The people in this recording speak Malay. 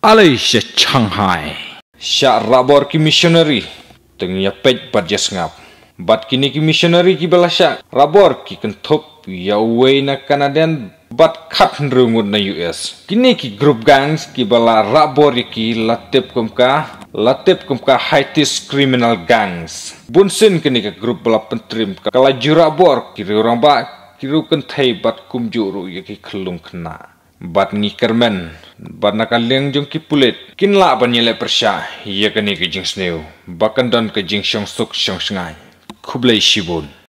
alai sya Shanghai sya rabor ki missionary tengya pej bat jasngap bat kini ki missionary ki balasya rabor ki kenthop ya wei na Canadian bat khat rungut na US kini ki group gangs ki bala rabor ki latep kumka high-tech criminal gangs bunsin kini ka group bala pentrim kala jurabor ki orang ba kiru kenthai bat kumjuru ki khlung khna bat ngi kermen bat nakaleng jong ki pulet kinla banyele persya ya kani ki jing sneu bakan don ke jing syong suk syong sngai khublai shibun